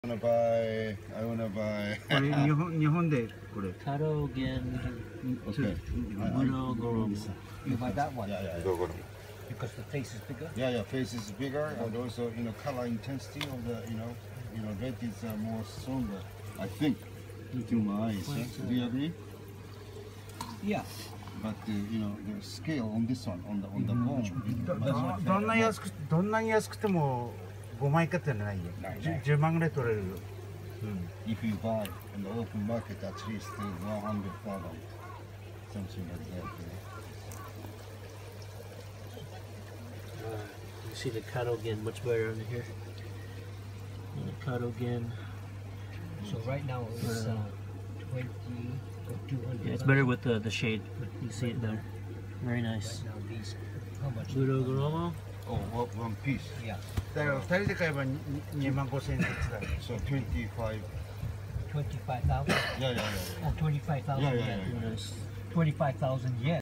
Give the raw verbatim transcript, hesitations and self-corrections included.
wanna buy. I wanna buy. これ日本日本でこれ。 Kado again. Okay. Budo, goromo. You buy that one Yeah, yeah. goromo. because the face is bigger. Yeah, yeah. Face is bigger, and also you know color intensity of the you know you know red is uh, more stronger. I think. Looking my eyes. Yeah? Do you agree? Yeah. But uh, you know the scale on this one on the on the bone. is ど much ど much どんな better. 安くどんなに安くてもごまいかってないよ。 ないじゅないじゅうまんぐらい取れるよ。うん。 If you buy in the open market, at least uh, one hundred thousand, something like that. Uh, you see the Kado again much better under here. And the Kado again. So right now it's uh, twenty or two hundred. Yeah, it's better with the, the shade. You see it there. Very nice. Right now these, how much? Budo, goromo. Oh, one, one piece. Yeah, だから二人で買えばににまんごせん円ずつだよ。 So twenty-five. twenty-five thousand. Yeah, yeah, yeah. Oh, twenty-five thousand Yeah, yeah, yen. yeah. Very nice. twenty-five thousand yen.